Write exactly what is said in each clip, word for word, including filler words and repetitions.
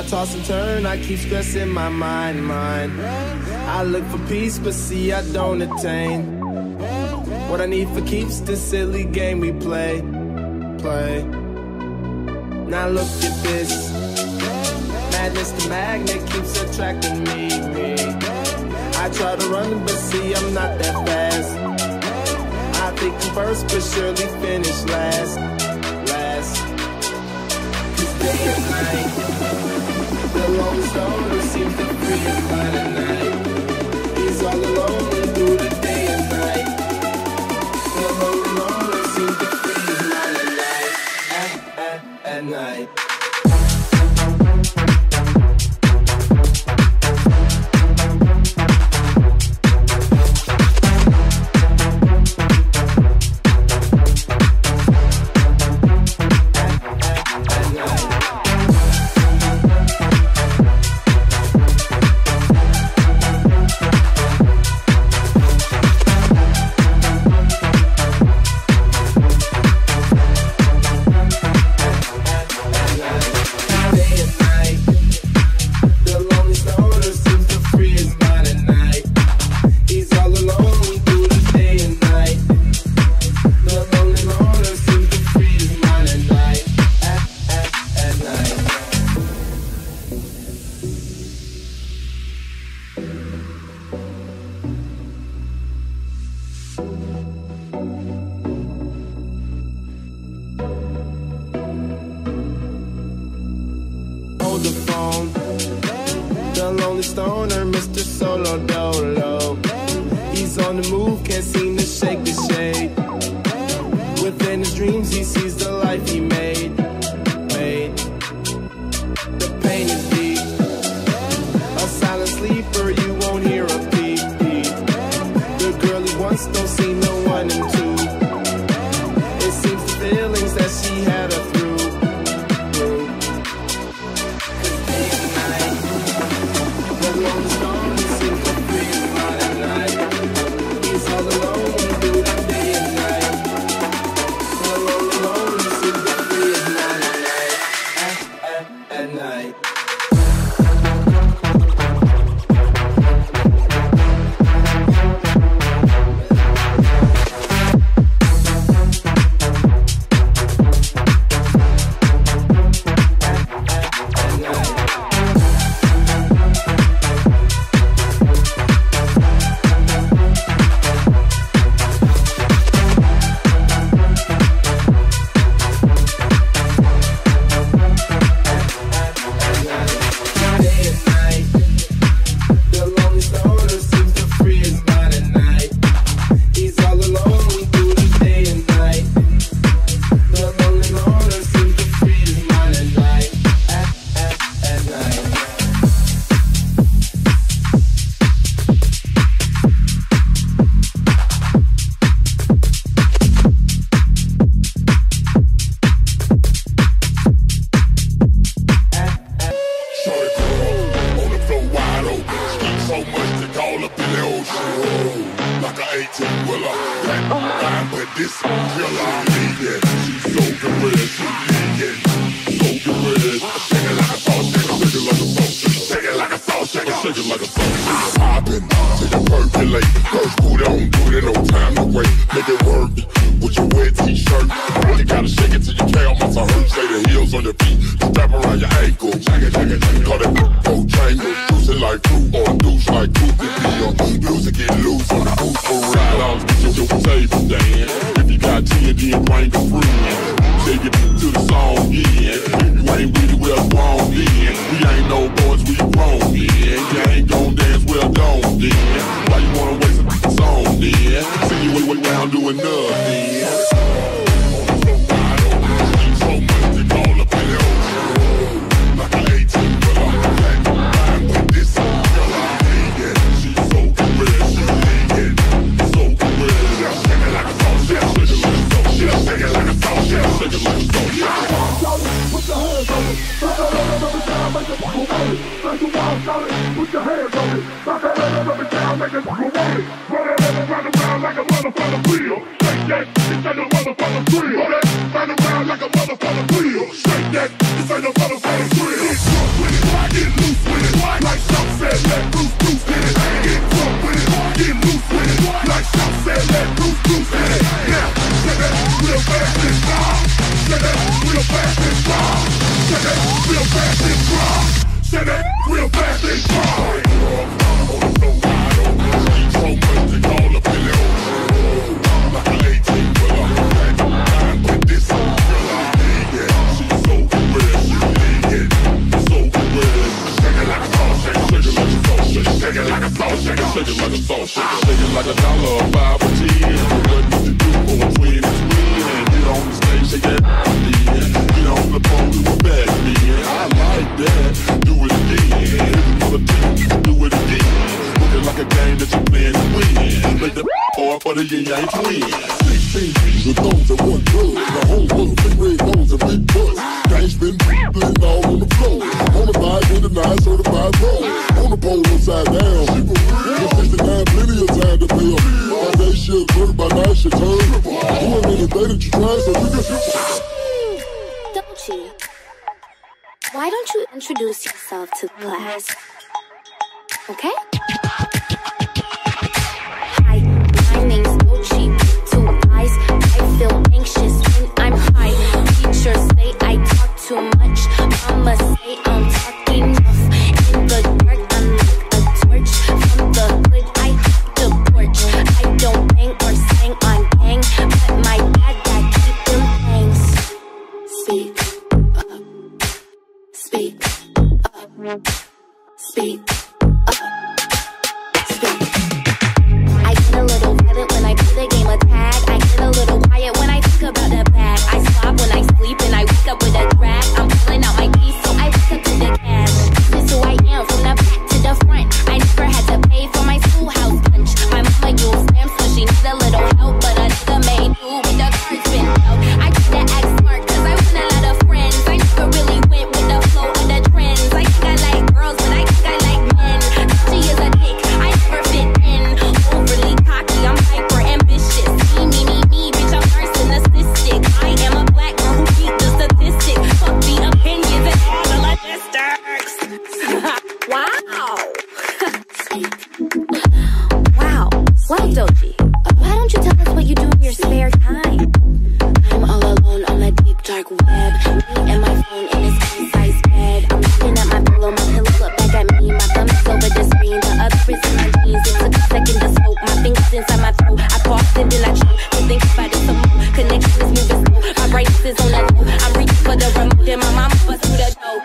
toss and turn, I keep stressing my mind, mind. I look for peace, but see I don't attain what I need for keeps this silly game we play, play. Now look at this, madness, the magnet keeps attracting me, me. I try to run, but see I'm not that fast. I think I'm first, but surely finish last, last. Cause day and night, the lone stoner seems to free his mind at night. He's all alone through the day and night. The lone stoner seems to free his mind at night, at, at, at night. The phone, the lonely stoner, Mister Solo Dolo. He's on the move, can't seem to shake the shade. Within his dreams, he sees the life he made, made. The pain is deep, a silent sleeper, you won't hear a peep, peep. The girl he wants don't see no one in two. It seems the feelings that she had her through. Put your hands on it, rock that head up and down, make it roll it. Run it up, run around like a motherfucker wheel. Shake that, this ain't no motherfucker thrill. Run it, run around like a motherfucker wheel. Shake that, this ain't no motherfucker thrill. real fast and dry. Set it real fast and dry. Set it real fast and dry. On the floor, wide open. So much to call up below. Like an eighteen wheeler. Time with this girl I need it. She's so good, she need it. So good. Shake it like a salt shaker. Shake it like a salt shaker. Shake it like a salt shaker. Shake it like a salt shaker. Shake it like a dollar or five or ten. What you to do for a twin is win. Get on the stage, shake that then. Get on the phone, do a back then. I like that. Do it again. Here's another team. Do it again. Looking like a game that you're playing to win. Make the or for the yin-yang twins. sixteen G's and thongs and one drug. The whole full of big red bones and big butts. Gang spin, blend all on the floor. On the five, in the nine, certified pro. On the pole, upside down. With sixty-nine, plenty of time to pay up. All day shit, thirty by night shit turn. Doing anything that you try, so you can. Doechii, why don't you introduce yourself to the class? Okay? Hi, my name's Doechii. Two eyes, I feel anxious when I'm high. Teachers say I talk too much. Mama say I'm talking enough. In the dark, I'm like a torch. From the hood, I have the porch. I don't bang or sang on gang, but my dad got keep them things. Speak up. Speak up. Speak up. Speak. I get a little violent when I play the game of tag. I get a little quiet when I think about the bag. I stop when I sleep and I wake up with a drag. I'm pulling out my keys so I wake up to the cash. This is who I am from the back to the front. I never had to pay for my schoolhouse lunch. My mama used stamps so she need a little help, but a nigga made do with the cards been out. I try to act smart cause I want a lot of friends. I never really went with the flow of the trends. I think I like girls but I think I like men. She is a dick, I never fit in. Overly cocky, I'm hyper ambitious. Me, me, me, me, bitch, I'm narcissistic. I am a black girl who beat the statistic. Fuck the opinions and all the logistics. Wow. Wow. Well, Doechii, why don't you tell us what you do in your spare time? I'm all alone on the deep dark web. Me and my phone in this king-size bed. I'm looking at my pillow, my pillow look back at me. My thumb is over the screen, the other is in my jeans. It took a second to smoke, my fingers inside my throat. I coughed and then I choked, to think about it some more. Connection is moving slow, my brakes is on the low. I'm reaching for the remote, then my mama bust through the door.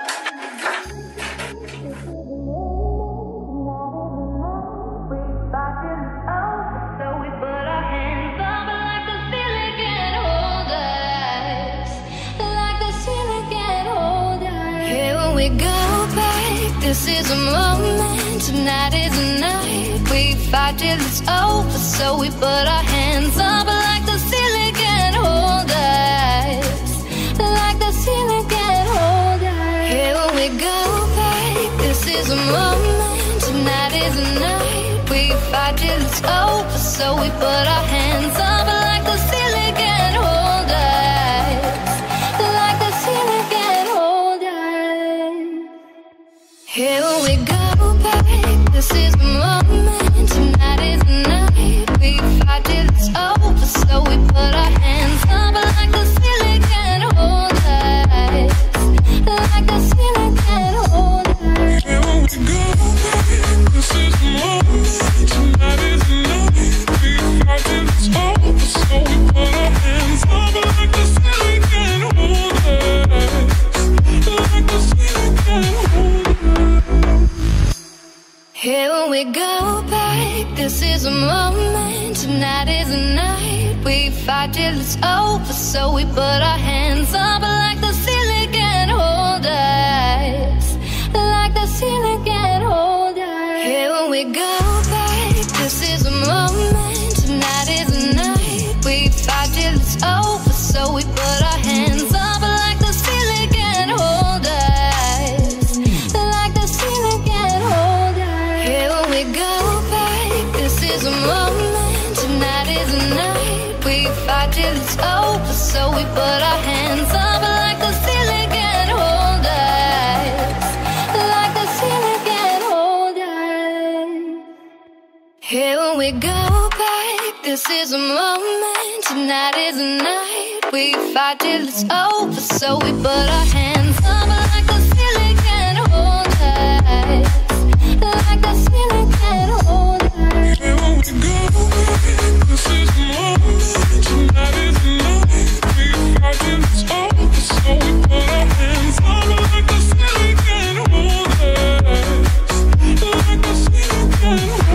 We go back, this is a moment, tonight is a night. We fight till it's over, so we put our hands up like the ceiling can't hold us. Like the ceiling can't hold us. Here we go back, this is a moment, tonight is a night. We fight till it's over, so we put our hands up like the ceiling can't hold us. Like the ceiling can't hold us. Here we go back, this is the moment, tonight is the night. We fight till it's over, so we put our hands up like the ceiling can't hold us. Like the ceiling can't hold us. Here we go back, this is the moment, tonight is the night. We fight till it's over, so we put our hands up like the ceiling can't hold us. Like the ceiling can't hold us. Here we go back, this is a moment, tonight is the night. We fight till it's over, so we put our hands up like the ceiling can't hold us. Like the ceiling can't hold us. Here we go back, this is a moment, tonight is the night. We fight till it's over, so we put our hands up like the ceiling can't hold us. Like the ceiling can't hold us. Here we go back, this is a moment, tonight is the night. We fight till it's over, so we put our hands up like the ceiling can't hold us. Like the ceiling can't hold us. Here we go back, this is a moment, tonight is the night. We fight till it's over, so we put our hands up like the ceiling can't hold us. Like the ceiling can't hold us. Here we go, this is the moment. Tonight is the night. We fight till it's over, so we put our hands up like the ceiling can't hold us. Like the ceiling can't hold us.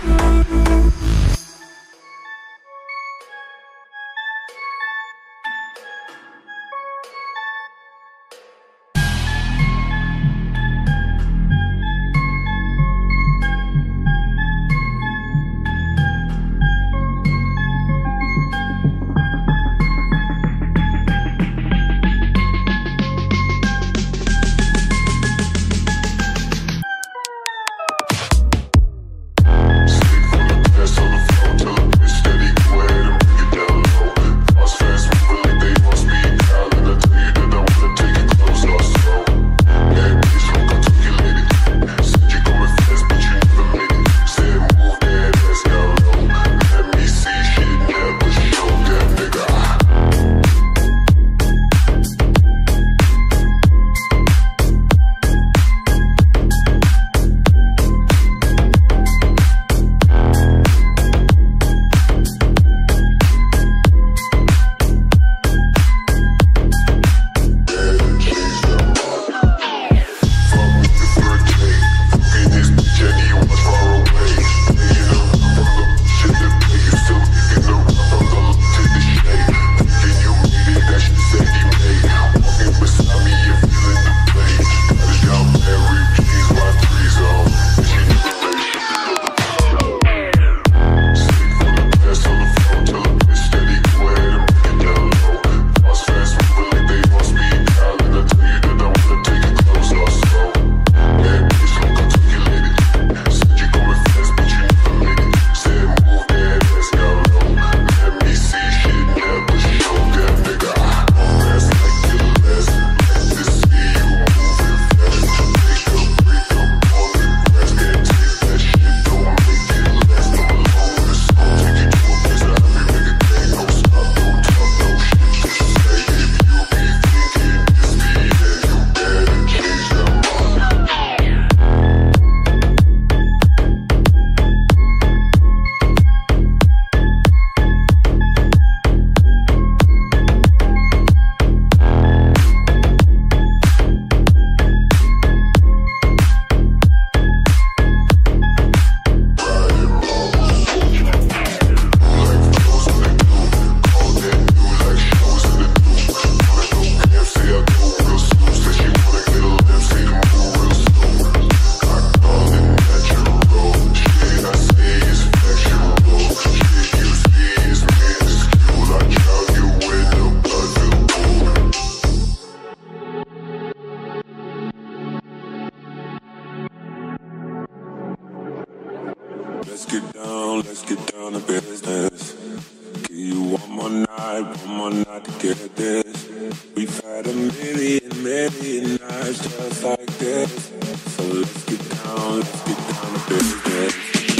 Let's get down, let's get down to business. Give you one more night, one more night to get this. We've had a million, million nights just like this. So let's get down, let's get down to business.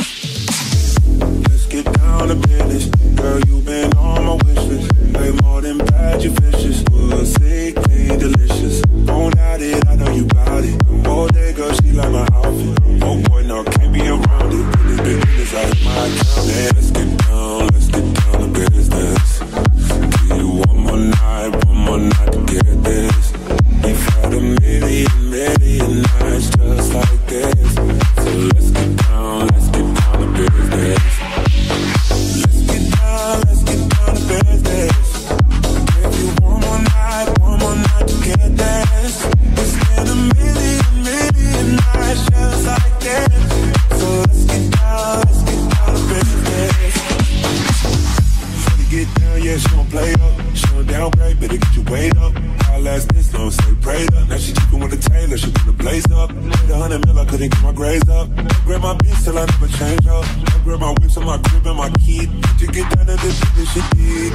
Let's get down to business. Girl, you've been on my wish list. Way more than bad, you vicious. We're sick, clean, delicious. Don't doubt it, I know you got it. All day, girl, she like my outfit. Oh boy, no, can't be around it. Business, business, like my account. Man, let's get down, let's get down to business. Give you one more night, one more night to get this. We've had a million, million nights just like this. So let's get down, let's get down to business. Let's get down, let's get down to business. Give you one more night, one more night to get this. It's been a million, million nights just like this. So let's get down, let's get down to business. Shorty get down, yeah, she don't play up. She don't downgrade, better get your weight up. I'll last this long, say prayed up. Now she cheapin' with a tailor, she wanna blaze up. Paid a hundred mil, I couldn't get my grades up. Grab my bitch till I never change up. I grab my whips on my crib and my key. To get down to the business she did.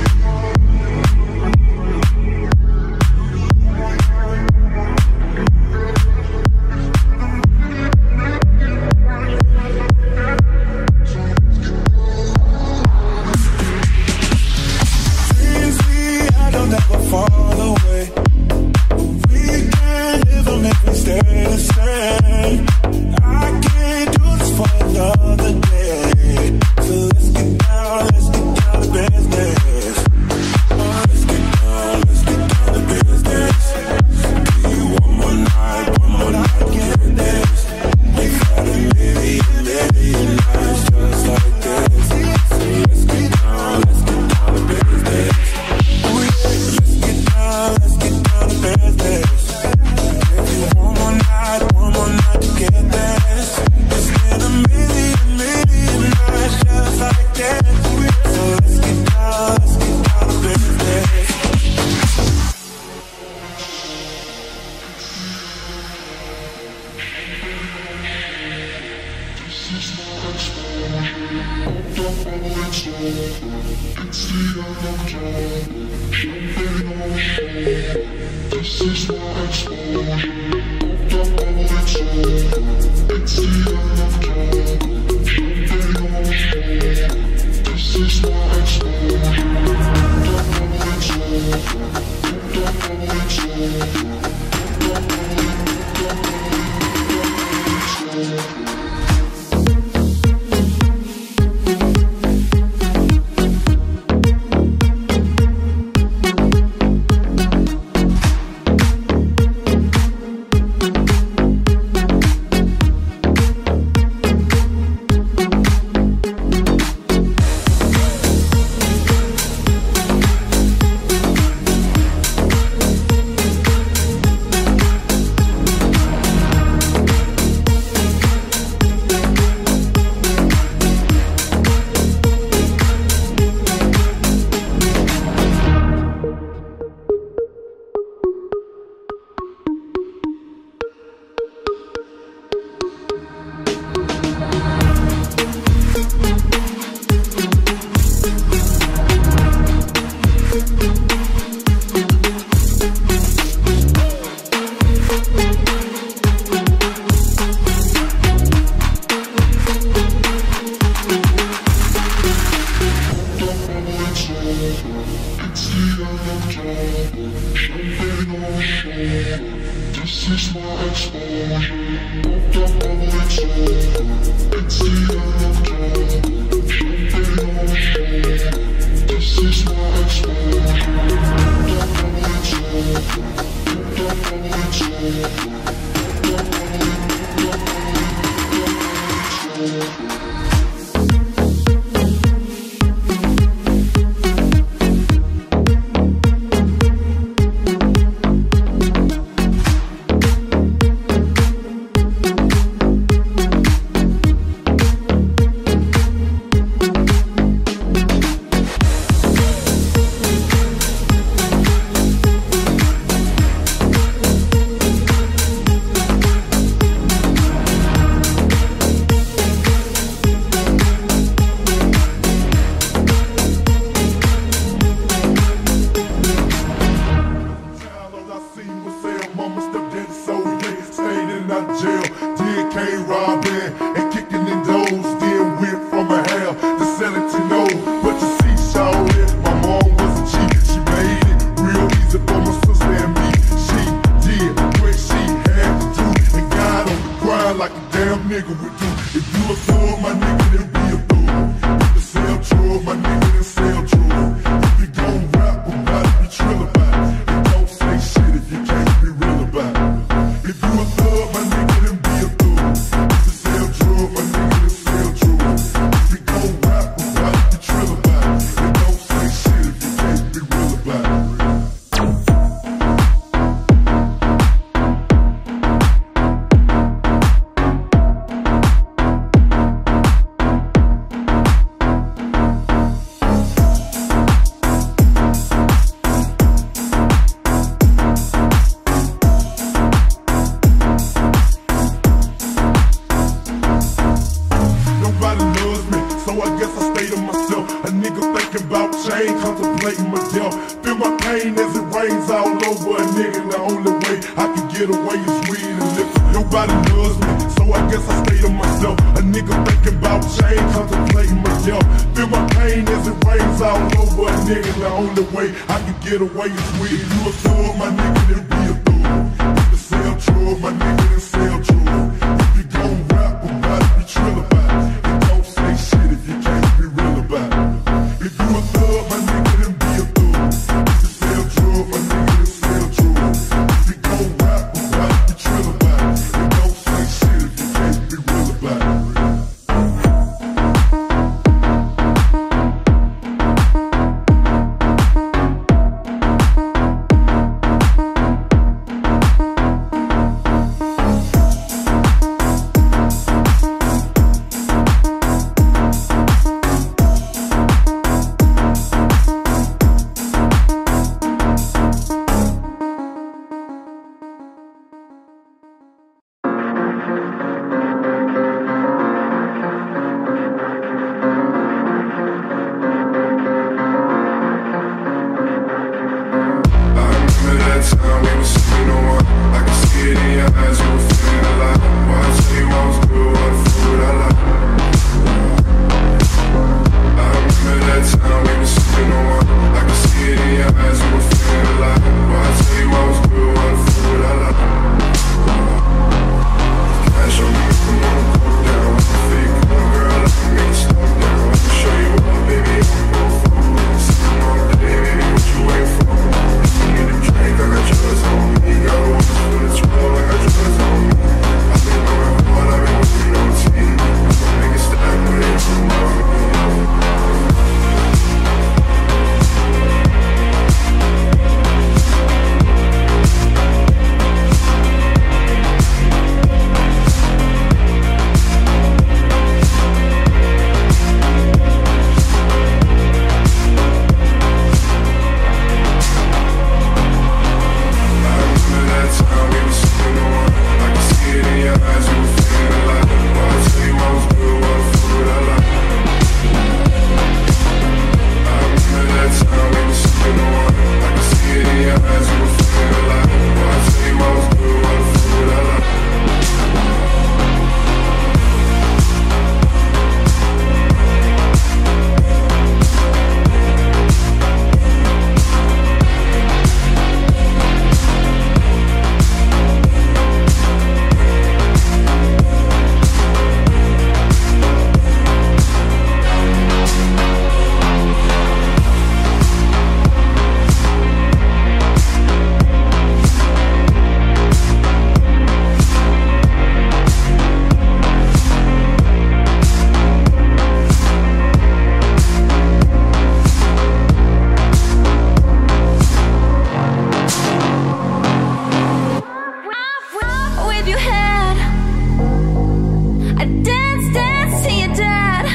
dance, dance to your dad.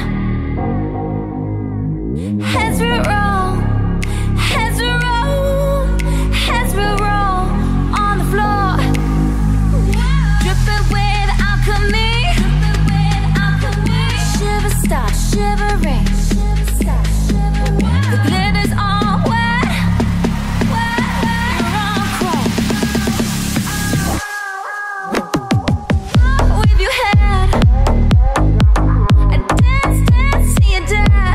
Heads will roll, heads will roll, heads will roll on the floor. Dripping with alchemy, shiver start shivering. The glitter's all wet, wet, you're all cold. Wave your head, and dance, dance to your dad.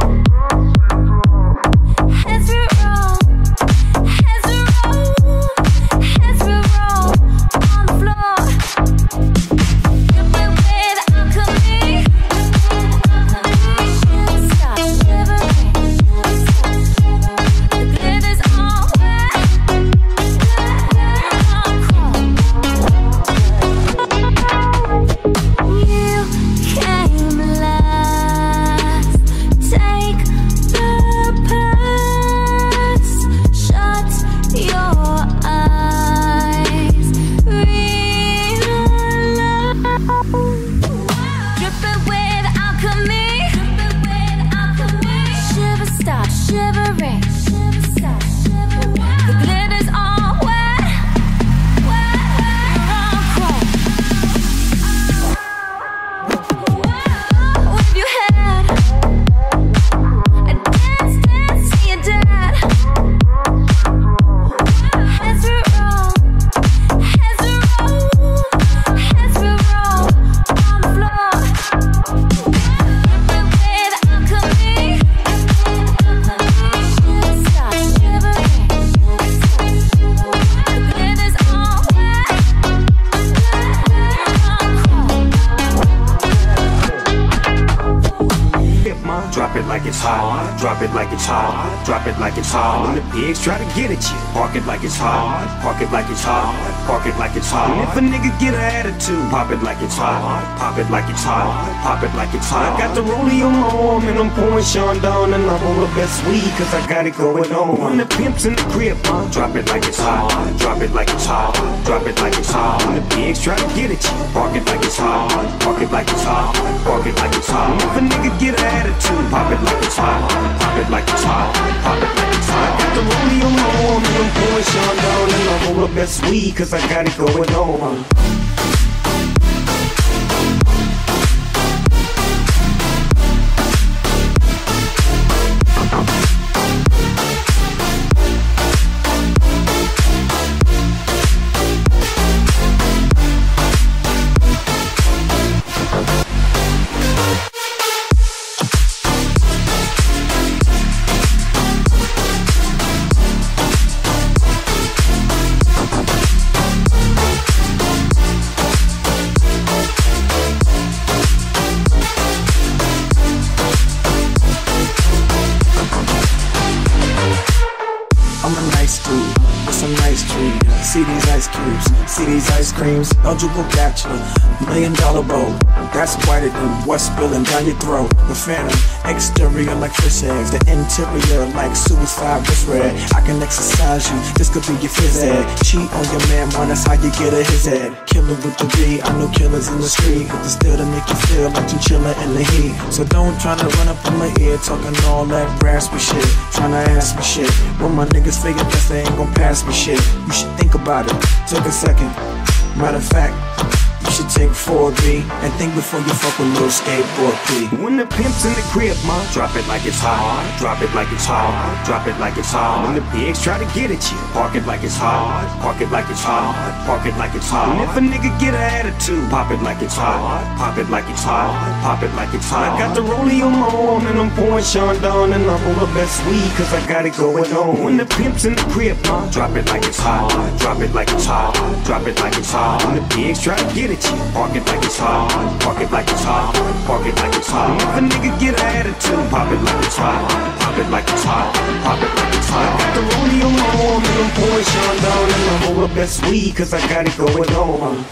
Heads will roll, heads will roll, heads will roll on the floor. Dripping with alchemy, shiver start shivering. The glitter's all wet, you're all cold. You came last. Take the pass. Shut your eyes. Realize. Dripping with alchemy. Shiver start shivering. The glitter's all wet, wet, you're all cold. Wave your head, and dance, dance to your dad. Heads will roll, heads will roll, heads will roll on the floor. Dripping with alchemy, shiver start shivering. The glitter's all wet, Drop it like it's hot, drop it like it's hot, drop it like it's hot. When the pigs try to get at you, park it like it's hot, park it like it's hot, park it like it's hot. And if a nigga get an attitude, pop it like it's hot, pop it like it's hot, pop it like it's hot. I got the rollie on my arm and I'm pouring Sean down and I'm on the best weed cause I got it going on. When the pimp's in the crib, drop it like it's hot, drop it like it's hot, drop it like it's hot. When the pigs try to get at you, park it like it's hot, park it like it's hot, park it like it's hot. And if a nigga get an attitude, pop it like it's hot, pop it like it's hot, pop it like it's hot. I got the rollie on my arm and I'm pouring Sean down and I'm on the best weed cause I got it going on. I'm a nice dude with some nice trees. See these ice cubes, see these ice creams. Eligible bachelor, million dollar bowl. That's whiter than what's spilling down your throat. The phantom, exterior like fish eggs. The interior like suicide wrist red. I can exercise you, this could be your phys ed. Cheat on your man, man, that's how you get a his head. Killer with the B, I know killers in the street. With the still to make you feel like you chillin' in the heat. So don't try to run up in my ear, talking all that raspy shit. Tryna ask me shit. When my niggas figure that they ain't gon' pass me shit. You should think about it, take a second. Matter of fact, you should take four B and think before you fuck with little skateboard P. When the pimp's in the crib, ma, drop it like it's hot, drop it like it's hot, drop it like it's hot. When the pigs try to get at you, park it like it's hot, park it like it's hot, park it like it's hot. And if a nigga get an attitude, pop it like it's hot, pop it like it's hot, pop it like it's hot. I got the rollie on my arm and I'm pouring Sean down and I'm on the best weed cause I got it going on. When the pimp's in the crib, ma, drop it like it's hot, drop it like it's hot, drop it like it's hot. When the pigs try to get at you, park it like it's hot, park it like it's hot, park it like it's hot. And if a nigga get an attitude, pop it like it's hot, pop it like it's hot, pop it like it's hot. I got the rollie on my arm and I'm pouring Sean down and I'm on the best weed cause I got it going on.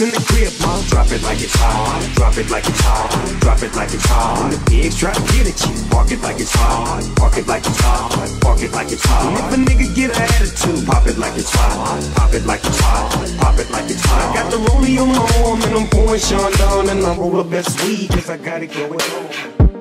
in the crib, ma. Drop it like it's hot. Drop it like it's hot. Drop it like it's hot. When the pigs try to get at you, park it like it's hot. Park it like it's hot. Park it like it's hot. And if a nigga get an attitude, pop it like it's hot. Pop it like it's hot. Pop it like it's hot. I got the rollie on my arm and I'm pouring Sean down and I roll the best weed cause I got it going on.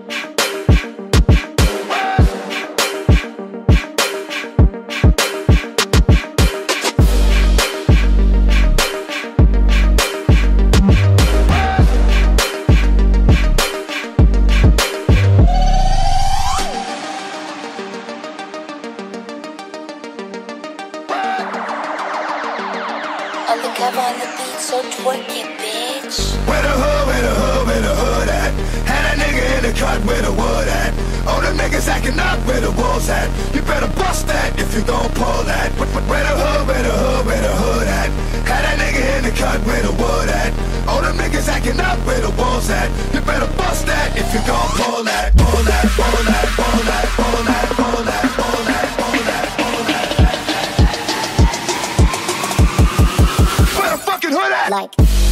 Undercover on the beat, so twerk it, bitch. Where the hood, where the hood, where the hood at? Had a nigga in the cut where the wood at. All the niggas acting up where the wolves at. You better bust that if you gon' pull that. Where the hood, where the hood, where the hood at? Had a nigga in the cut where the wood at. All the niggas acting up where the wolves at. You better bust that if you gon' pull that. Pull that, pull that, pull that, pull that, pull that, pull that, pull that, pull that. Where the fucking hood at? Like.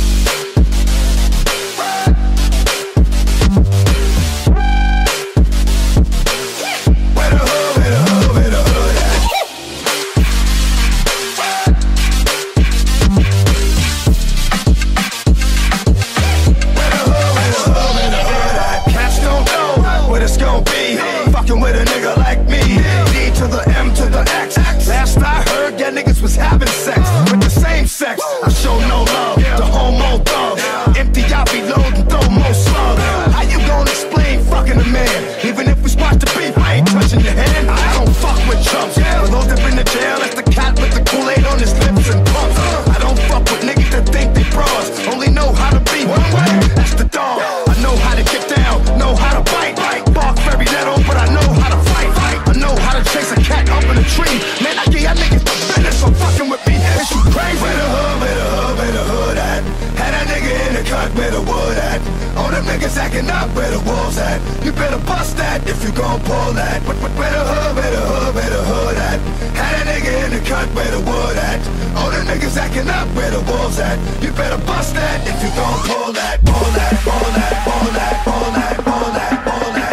With a nigga like me, D to the M to the X. Last I heard, yeah, niggas was having sex with the same sex. I show no love to homo thugs. Empty, I be loading, throw more slugs. How you gonna explain fucking a man? Even if we squash the beef, I ain't touching your hand. I don't fuck with chumps. For those that been to jail, that's the cat with the Kool-Aid on his lips and pumps. I don't fuck with niggas that think they bras. Only know how to be one way. That's the dog. I know how to get down, know how to bite. Bark very little, but I know how to fight. I know how to chase a cat up in a tree. Man, I give y'all niggas the business for fucking with me. Is you crazy? Where the hood, where the hood, where the hood at? Had a nigga in the cut where the wood at. All them niggas acting up where the wolves at. You better bust that if you gon' pull that. Where the hood, where the hood, where the hood at? Had a nigga in the cut where the wood at. All them niggas acting up where the wolves at. You better bust that if you gon' pull that. Pull that, pull that, pull that, pull that, pull that, pull that.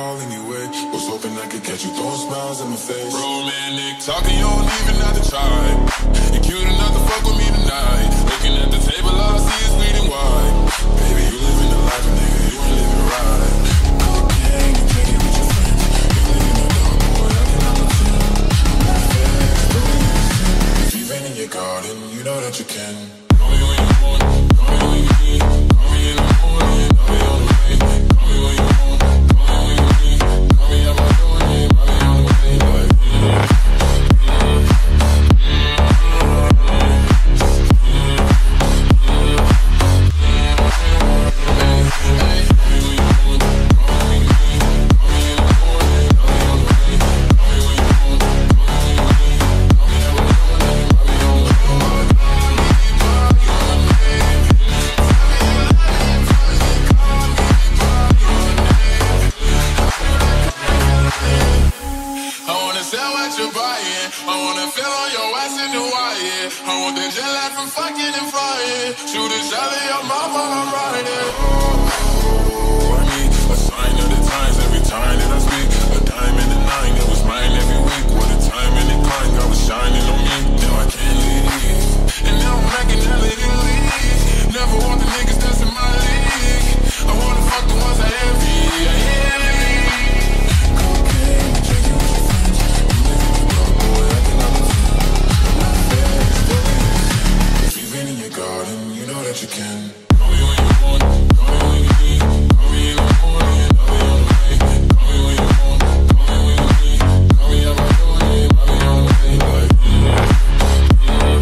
all anyway. Was hoping I could catch you throwing smiles in my face. Romantic talking, you don't even have to try. You're cute enough to fuck with me tonight. Looking at the table, all I see is bleeding white. Baby, you living the life, nigga, you ain't living right. Cocaine and drinking with your friends. You living the dark, boy, I cannot pretend. I'm not fast, don't even sin. If you've been in your garden, you know that you can. Call me when you want, call me when you need. Call me in the morning, I'll be on the way. Call me when you want, call me when you need. Call me out my door, yeah, I'll be on the way. Like, mm, mm, shoot a shot at your mama, I'm riding. Oh, oh, I need a sign of the times every time that I speak. A diamond and a nine, it was mine every week. What a time and a climb, God was shining on me. Now I can't leave, and now I'm making hella Italy. Never want the niggas that's in my league. I wanna fuck the ones I envy. Cocaine, drinking with your friends. You living the dark, boy, I cannot pretend. I'm not fast, if you've been in your garden, you know that you can. Call me when you want, call me when you need. Call me in the morning, I'll be on the way. Call me when you want, call me when you need. Call me out my door, yeah, I'll be on the way. Like, mm, mm,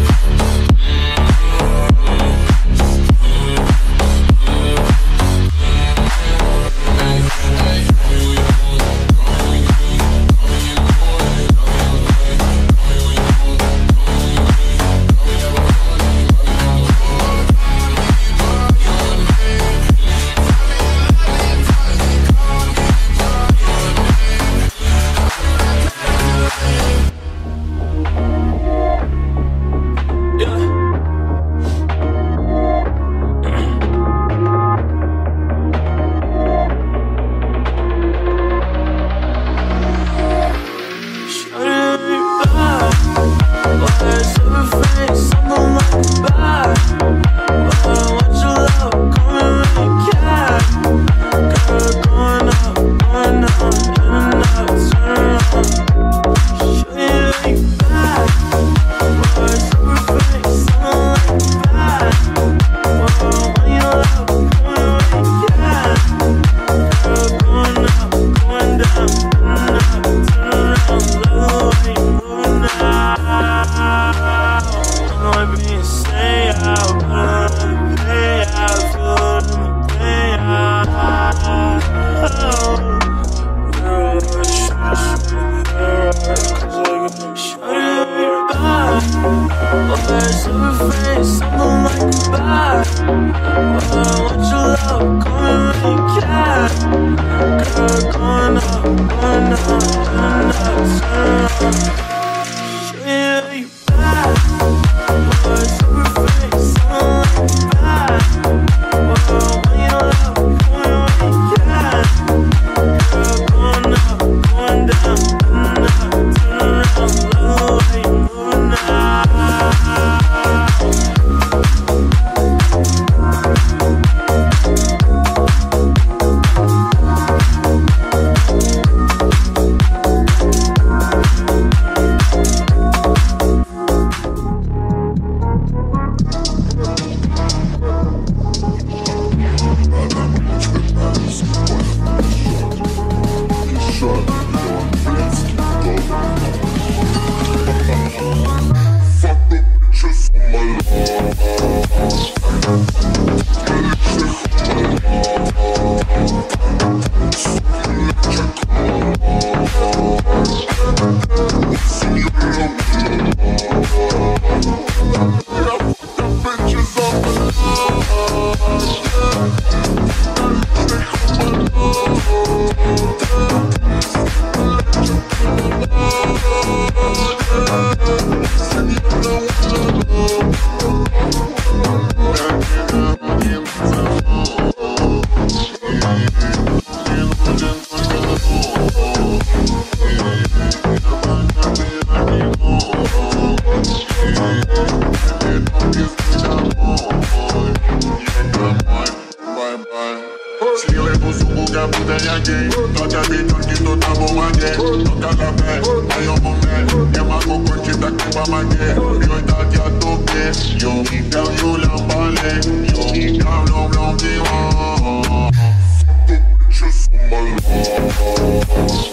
Toi t'as des tonnes qui t'ont un bon maguet. Donc à la paix, ayons mon mec. Y'a ma cocotte qui t'a qui pas ma guerre. Yo t'as dit à toquer. Yo mi down, yo l'emballé. Yo mi down, l'homme l'environ. Just on my love.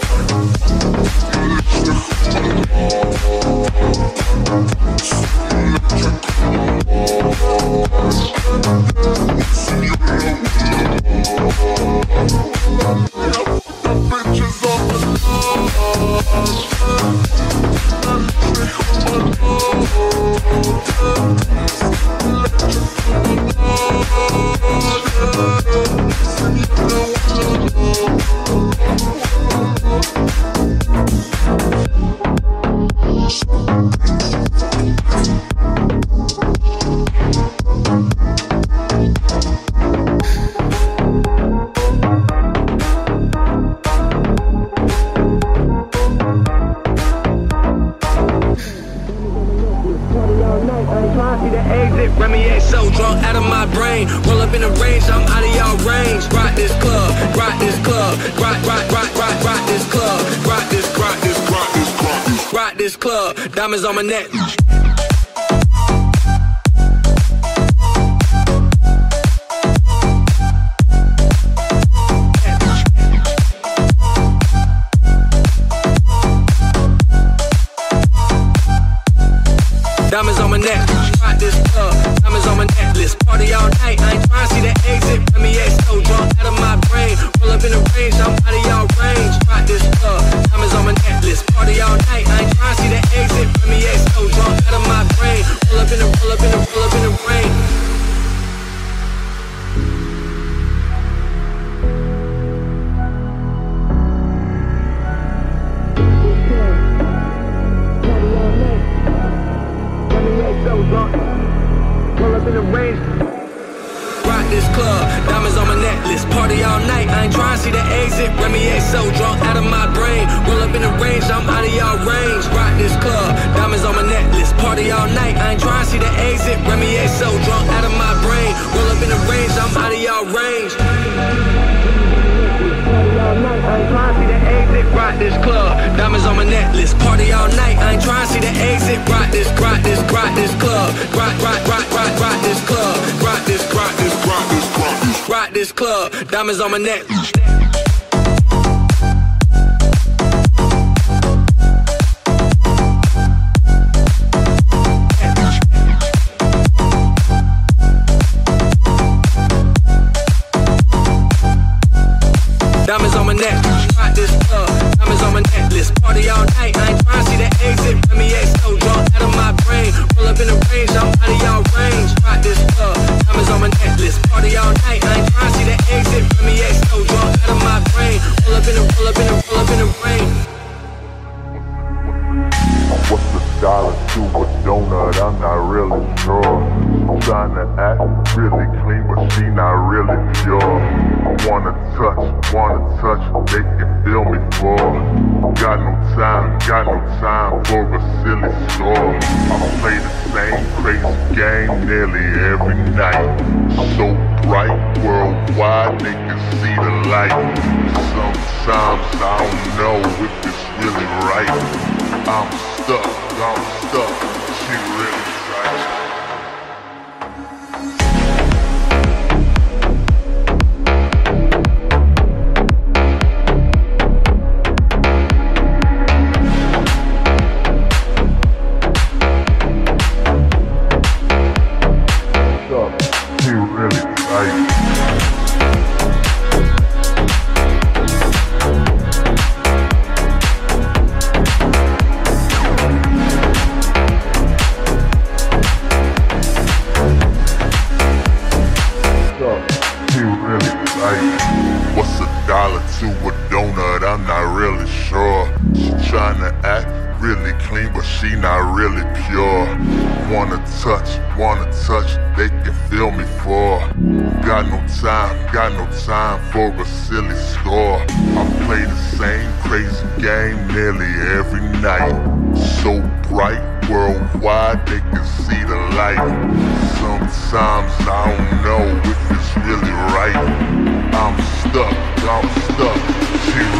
Diamonds on my neck. Diamonds on my neck. Rock this club. Diamonds on my necklace. Party all night. I ain't trying to see the exit. Let me get so drunk out of my brain. Roll up in the range. I'm out of y'all range. Rock this club. Diamonds on my necklace. Party all night. I ain't trying to see the exit. Let me get so drunk out of my brain. Roll up in the, roll up in the, roll up in the rain. Pull up in the range. Rock this club, diamonds on my necklace. Party all night, I ain't trying to see the exit. Remy A so drunk out of my brain. Roll up in the range, I'm out of y'all range. Rock this club, diamonds on my necklace. Party all night, I ain't trying to see the exit. Remy A so drunk out of my brain. Roll up in the range, I'm out of y'all range. I ain't trying to see the exit. Rock this club, diamonds on my necklace. Party all night, I ain't trying to see the exit. Rock this, rock this, rock this club. Rock, rock, rock, rock, rock this club. Rock this, rock this, rock this, rock this. Rock this club, diamonds on my necklace. Diamonds on my neck, rock this club, diamonds on my necklace. Party all night, I ain't trying to see the exit. Let me get so drunk out of my brain. Roll up in the range, I'm out of y'all range. Rock this club, diamonds on my necklace. Party all night, I ain't trying to see the exit. Let me get so drunk out of my brain. Roll up in the, roll up in the, roll up in the rain. What's the dollar to a donut? I'm not really sure. I'm trying to act really clean, but she not really pure. Wanna touch, wanna touch, they can feel me for. Got no time, got no time for a silly score. I play the same crazy game nearly every night. So bright, worldwide, they can see the light. Sometimes I don't know if it's really right. I'm stuck, I'm stuck, she really tight. She really tight. What's a dollar to a donut? I'm not really sure. She tryna act really clean, but she not really pure. Wanna touch, wanna touch, they can feel me for. Got no time, got no time for a silly score. I play the same crazy game nearly every night. So bright, worldwide, they can see the light. Sometimes I don't know if it's really right. I'm stuck, I'm stuck, she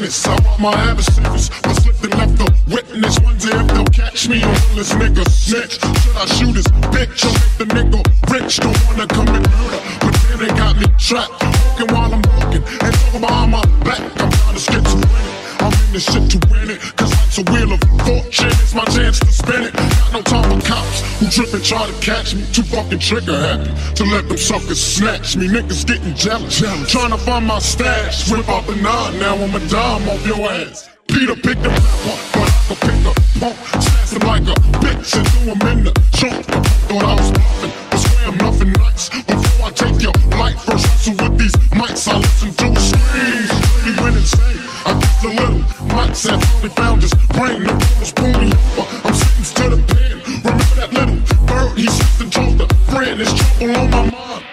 witness. I want my adversaries, but slipped and left the witness. One day if they'll catch me, on this nigga snitch. Should I shoot his bitch or make the nigga rich? Don't wanna commit murder, but then they got me trapped. Walking while I'm walking and talking behind my back. I'm trying to schizophrenic. I'm in this shit to win it, cause life's a wheel of fortune. It's my chance to spin it. Got no time for cops who trip and try to catch me. Too fucking trigger happy to let them suckers snatch me. Niggas getting jealous, jealous. Trying to find my stash. Whip up a nine, now I'm a dime off your ass. Peter picked the rap up, but I could pick a pump. Snatch him like a bitch and threw him in the trunk. Thought I was bluffing, but swear I'm nothing nice. Before I take your life, first wrestle with these mics. I listen to a scream, he went insane. I guess a little Mike said they found his brain. The ball was pulling over, I'm sitting to the pen. Remember that little bird, he slipped and told a friend. There's trouble on my mind.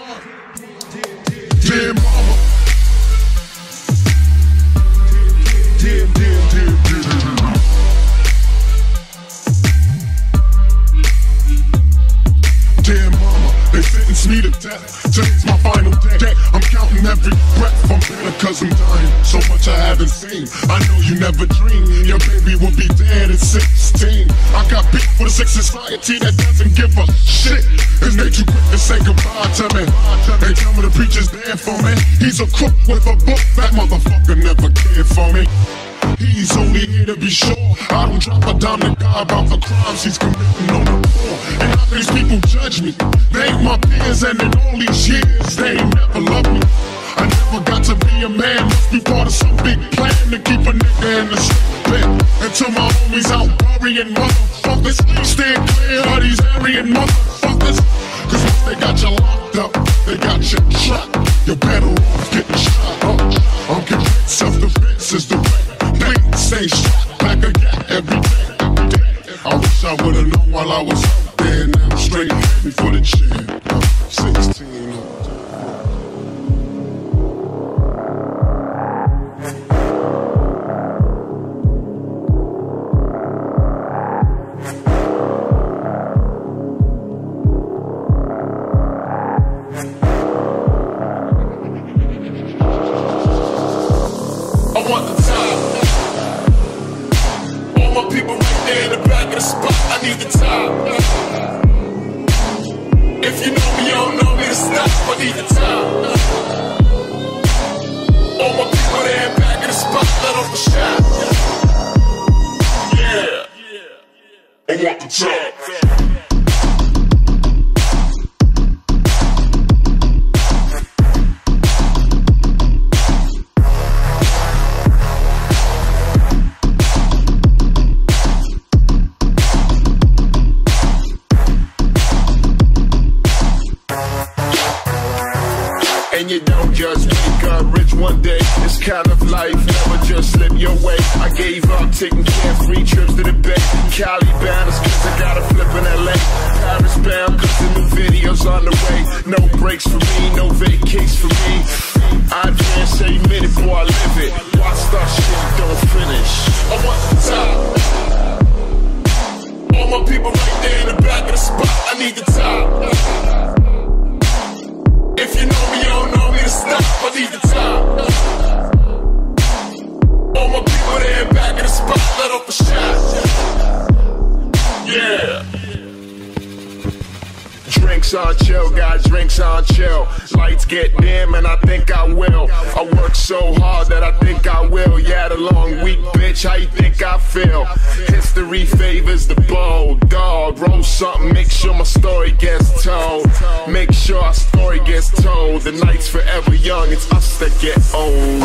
Dear mama. Dear, dear, dear, dear, dear. Dear mama, they sentenced me to death. Today's my final day. I'm counting every breath. I'm bitter cause I'm dying. So much I haven't seen. I know you never dreamed your baby will be dead at sixteen. I got beat for the sick society that doesn't give a shit. Is they too quick to say goodbye to me? They tell me the preacher's dead for me. He's a crook with a book. That motherfucker never cared for me. He's only here to be sure I don't drop a dime to God about the crimes he's committing on the poor. And how these people judge me? They ain't my peers, and in all these years they ain't never loved me. I never got to be a man, must be part of some big plan to keep a nigga in the bed. Until my homies out burying motherfuckers, stay clear of these Aryan motherfuckers. Cause once they got you locked up, they got you trapped. You're better off getting shot up. I'm convinced self-defense is the way. Stay shot back again every day, every day. I wish I would've known while I was out there. Now I'm straight heavy for the chair. I'm sixteen. I want the time. All my people right there in the back of the spot, I need the time. If you know me, you don't know me to stop, I need the time. All my people there in the back of the spot, let off the shot. Yeah, I want the time. And you don't just wake up rich one day. This kind of life never just slip your way. I gave up taking carefree trips to the Bay. Cali bound is cause I got a flip in L A. Paris bound cause the new video's on the way. No breaks for me, no vacations for me. I advance every minute before I live it. Watch start shit, don't finish. I want the top. All my people right there in the back of the spot, I need the top. If you know me, you don't know me to stop, I need the time. All my people there in back of the spot, let off a shot. Yeah. Drinks on chill, got drinks on chill. Lights get dim and I think I will. I work so hard that I think I will. Yeah, the long week, bitch, how you think I feel? History favors the bold dog. Roll something, make sure my story gets told. Make sure our story gets told. The night's forever young, it's us that get old.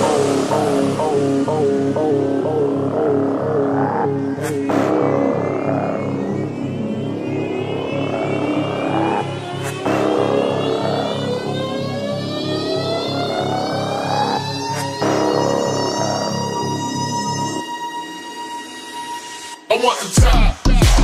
I want the top.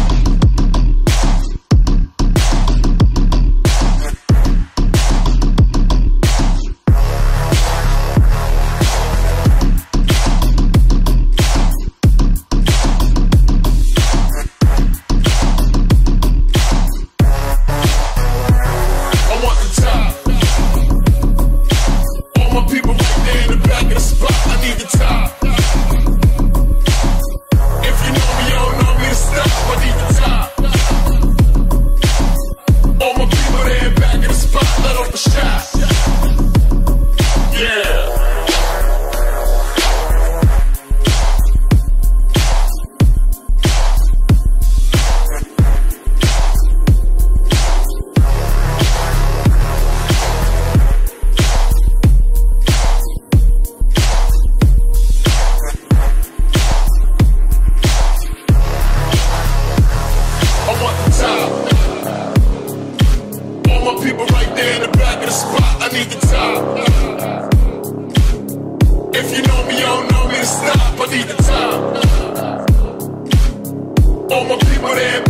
I want the top. All my people right there in the back of the spot, I need the top. stop, I need the time. All my people that